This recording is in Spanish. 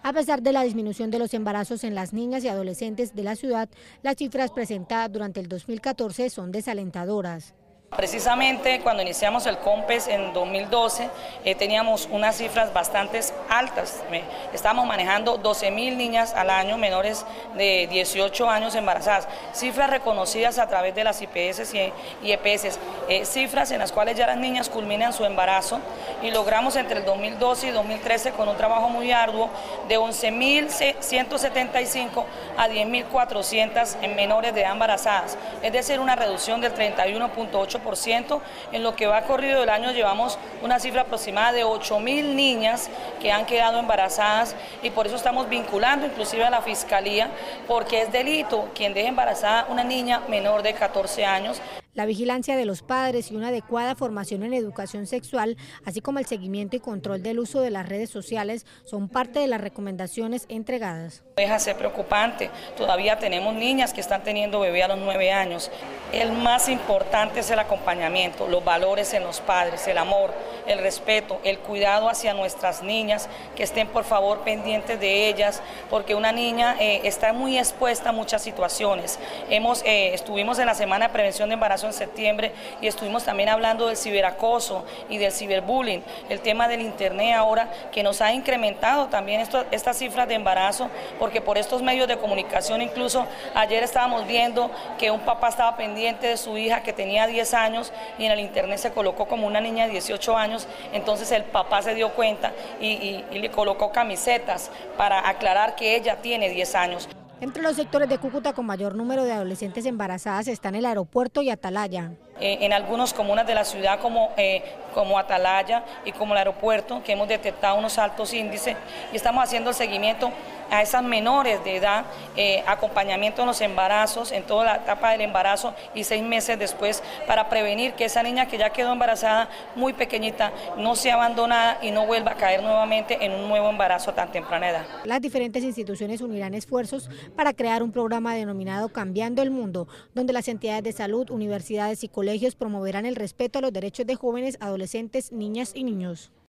A pesar de la disminución de los embarazos en las niñas y adolescentes de la ciudad, las cifras presentadas durante el 2014 son desalentadoras. Precisamente cuando iniciamos el COMPES en 2012 teníamos unas cifras bastante altas. Estábamos manejando 12.000 niñas al año menores de 18 años embarazadas, cifras reconocidas a través de las IPS y EPS, cifras en las cuales ya las niñas culminan su embarazo, y logramos entre el 2012 y 2013 con un trabajo muy arduo de 11.175 a 10.400 en menores de edad embarazadas, es decir, una reducción del 31.8%. En lo que va corrido del año llevamos una cifra aproximada de 8.000 niñas que han quedado embarazadas, y por eso estamos vinculando inclusive a la Fiscalía, porque es delito quien deje embarazada una niña menor de 14 años. La vigilancia de los padres y una adecuada formación en educación sexual, así como el seguimiento y control del uso de las redes sociales, son parte de las recomendaciones entregadas. Deja de ser preocupante, todavía tenemos niñas que están teniendo bebé a los 9 años. El más importante es el acompañamiento, los valores en los padres, el amor, el respeto, el cuidado hacia nuestras niñas, que estén por favor pendientes de ellas, porque una niña está muy expuesta a muchas situaciones. Estuvimos en la Semana de Prevención de Embarazo en septiembre y estuvimos también hablando del ciberacoso y del ciberbullying, el tema del internet ahora, que nos ha incrementado también estas cifras de embarazo, porque por estos medios de comunicación, incluso ayer estábamos viendo que un papá estaba pendiente de su hija que tenía 10 años y en el internet se colocó como una niña de 18 años, entonces el papá se dio cuenta y le colocó camisetas para aclarar que ella tiene 10 años. Entre los sectores de Cúcuta con mayor número de adolescentes embarazadas están el aeropuerto y Atalaya. En algunas comunas de la ciudad como Atalaya y como el aeropuerto, que hemos detectado unos altos índices, y estamos haciendo el seguimiento a esas menores de edad, acompañamiento en los embarazos, en toda la etapa del embarazo y 6 meses después, para prevenir que esa niña que ya quedó embarazada muy pequeñita no sea abandonada y no vuelva a caer nuevamente en un nuevo embarazo a tan temprana edad. Las diferentes instituciones unirán esfuerzos para crear un programa denominado Cambiando el Mundo, donde las entidades de salud, universidades y colegios promoverán el respeto a los derechos de jóvenes, adolescentes, niñas y niños.